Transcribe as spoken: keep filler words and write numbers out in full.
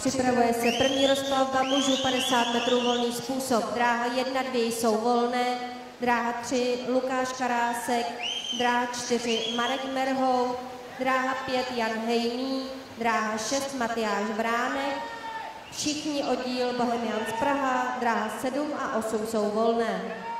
Připravuje se první rozplavba mužů padesát metrů volný způsob. Dráha jedna, dvě jsou volné. Dráha tři Lukáš Karásek. Dráha čtyři Marek Merhou. Dráha pět Jan Hejný. Dráha šest Matyáš Vránek. Všichni oddíl Bohemians Praha. Dráha sedm a osm jsou volné.